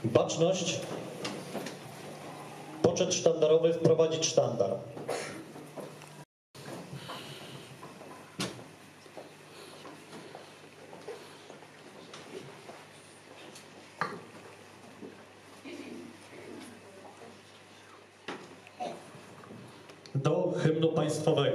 Baczność. Poczet sztandarowy wprowadzić sztandar. Do hymnu państwowego.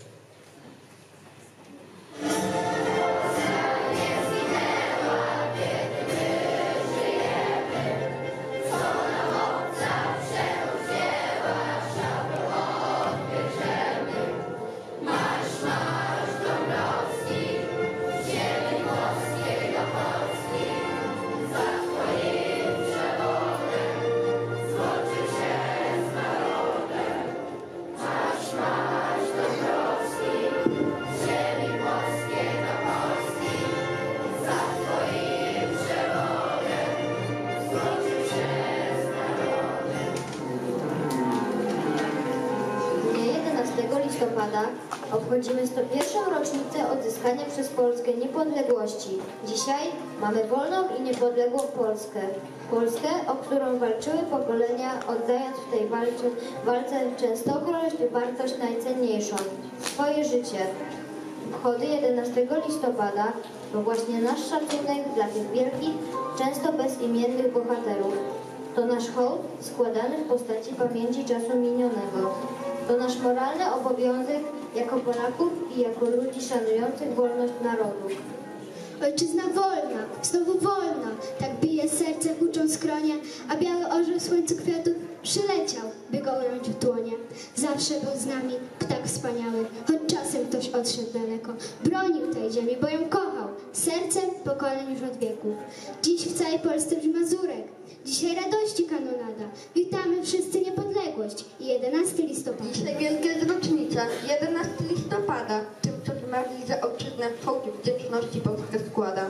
Listopada obchodzimy 101. rocznicę odzyskania przez Polskę niepodległości. Dzisiaj mamy wolną i niepodległą Polskę. Polskę, o którą walczyły pokolenia, oddając w tej walce częstokroć wartość najcenniejszą – swoje życie. Obchody 11 listopada to właśnie nasz szacunek dla tych wielkich, często bezimiennych bohaterów. To nasz hołd składany w postaci pamięci czasu minionego. To nasz moralny obowiązek jako Polaków i jako ludzi szanujących wolność narodów. Ojczyzna wolna, znowu wolna, tak bije serce, huczą skronie, a biały orzeł w słońcu kwiatów przyleciał, by go ująć w dłonie. Zawsze był z nami ptak wspaniały, choć czasem ktoś odszedł daleko. Bronił tej ziemi, bo ją kochał, sercem pokoleń już od wieków. Dziś w całej Polsce brzmi mazurek, dzisiaj radości kanonada. Witamy wszyscy niepodległość i 11 listopada. Dzisiaj wielka jest rocznica, 11 listopada. Tym, co zmarli za ojczyznę, hołd wdzięczności Polska składa.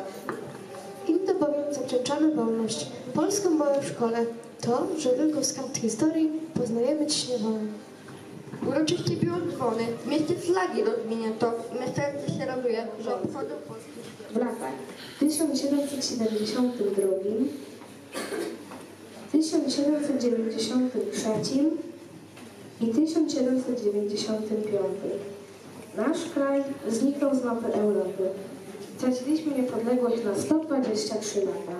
Im to bowiem zawdzięczamy wolność, polską boję w szkole. To, że tylko z kart historii poznajemy dziś niewolę. Uroczyście biło dzwony, w mieście flagi rozwinięto, me serce się raduje, że obchodzą polskie. W latach 1772, 1793 i 1795 nasz kraj zniknął z mapy Europy. Straciliśmy niepodległość na 123 lata.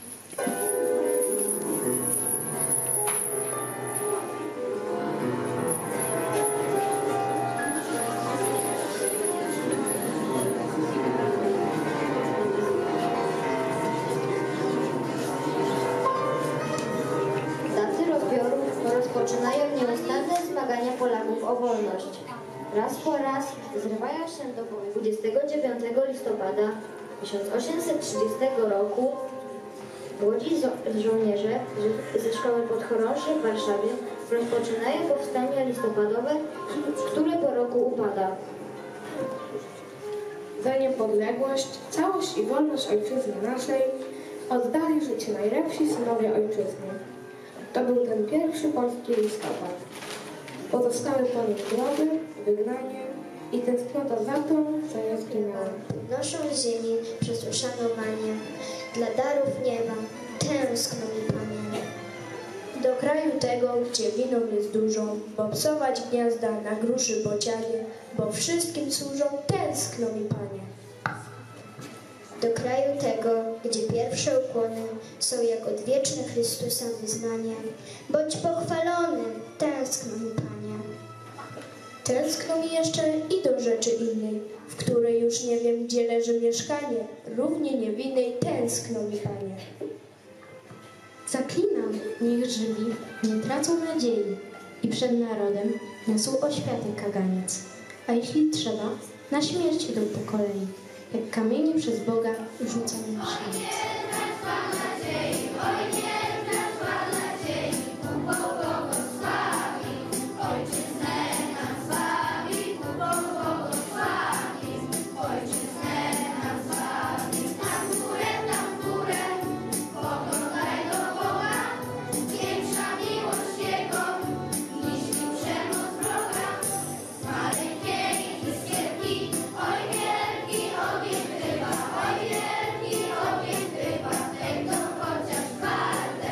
Rozpoczynają nieustanne zmagania Polaków o wolność. Raz po raz zrywają się do 29 listopada 1830 roku młodzi żołnierze ze szkoły podchorążej w Warszawie rozpoczynają powstanie listopadowe, które po roku upada. Za niepodległość, całość i wolność ojczyzny naszej oddali życie najlepsi synowie ojczyzny. To był ten pierwszy polski listopad. Pozostały po nim groby, wygnanie i tęsknota za tą, co nie zginęła. Noszą z ziemi przez uszanowanie, dla darów nieba tęskno mi, Panie. Do kraju tego, gdzie winą jest dużo, bo psować gniazda na gruszy bocianie, bo wszystkim służą, tęskno mi, Panie. Do kraju tego, gdzie pierwsze ukłony są jak odwieczne Chrystusa wyznanie, bądź pochwalony, tęskno mi, Panie. Tęskno mi jeszcze i do rzeczy innej, w której już nie wiem, gdzie leży mieszkanie, równie niewinnej, tęskno mi, Panie. Zaklinam, niech żywi nie tracą nadziei i przed narodem niosą oświaty kaganiec, a jeśli trzeba, na śmierć idą po kolei, jak kamienie przez Boga rzucane na szaniec. Oj wielki ogień bywa, tego chociaż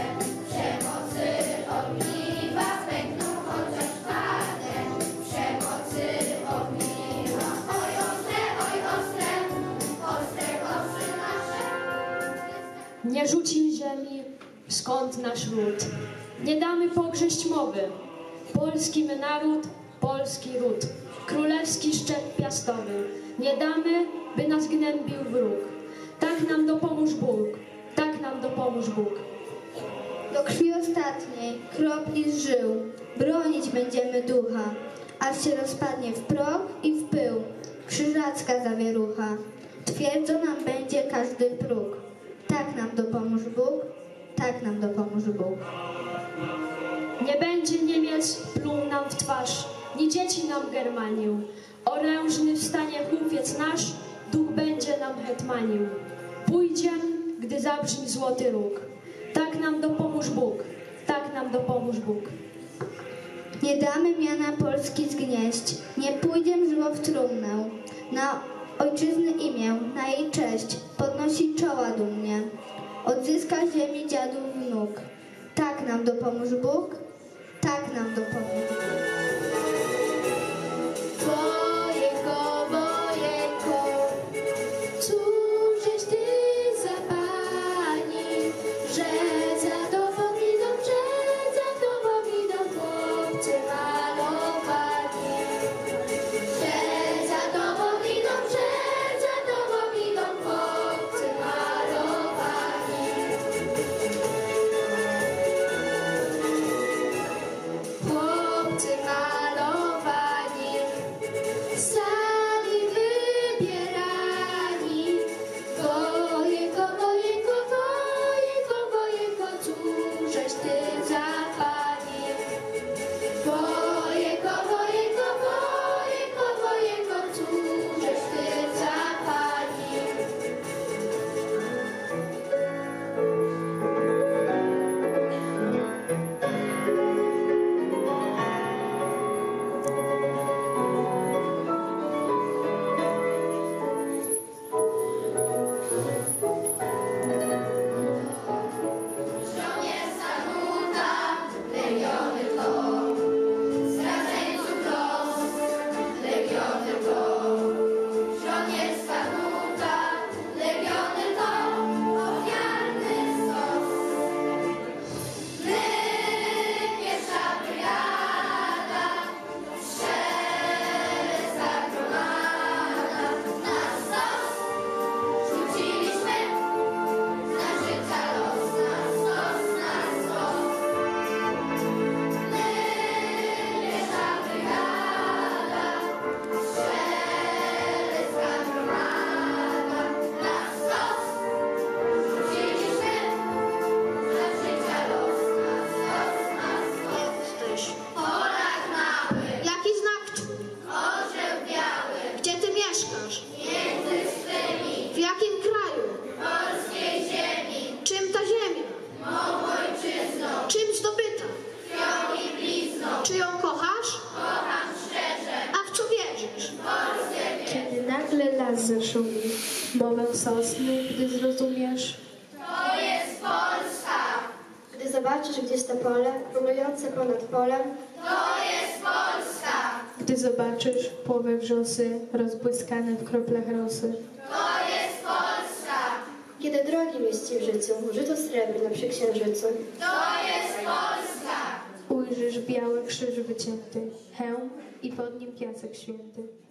nie rzuci ziemi, skąd nasz ród. Nie damy pogrześć mowy. Polski my naród, polski ród. Królewski szczep piastowy. Nie damy, by nas gnębił wróg. Tak nam dopomóż Bóg, tak nam dopomóż Bóg. Do krwi ostatniej, kropli z żył, bronić będziemy ducha, aż się rozpadnie w proch i w pył, krzyżacka zawierucha. Twierdzą nam będzie każdy próg. Tak nam dopomóż Bóg, tak nam dopomóż Bóg. Nie będzie Niemiec pluł nam w twarz, ni dzieci nam germanił. Orężny wstanie chłopiec nasz, duch będzie nam hetmanił. Pójdziem, gdy zabrzmi złoty róg. Tak nam dopomóż Bóg, tak nam dopomóż Bóg. Nie damy miana Polski zgnieść, nie pójdziem żywo w trumnę. Na ojczyzny imię, na jej cześć, podnosi czoła dumnie. Odzyska ziemi dziadów wnuk. Tak nam dopomóż Bóg, tak nam dopomóż Bóg. Wojenko, wojenko, cóżeś ty za pani, że za tobą idą chłopcy malowani. Że za tobą idą chłopcy malowani. Chłopcy malowani, sami wybierani. Wojenko, wojenko, wojenko, wojenko, cóżeś ty za pani. Wojenko, wojenko, wojenko, wojenko, cóżeś ty za pani. Jaki znak twój? Orzeł biały. Gdzie ty mieszkasz? Między swymi. W jakim kraju? Polskiej ziemi. Czym ta ziemia? Mą ojczyzną. Czym zdobyta? Krwią i blizną. Czy ją kochasz? Kocham szczerze. A w co wierzysz? Kiedy nagle las zaszumi, mowę sosny, gdy zrozumiesz, Gdy zobaczysz gdzieś to pole, królujące ponad polem, gdy zobaczysz połowę wrzosy rozbłyskane w kroplach rosy, kiedy drogi mieści w życiu, żyto srebrne przy księżycu. ujrzysz biały krzyż wycięty, hełm i pod nim piasek święty.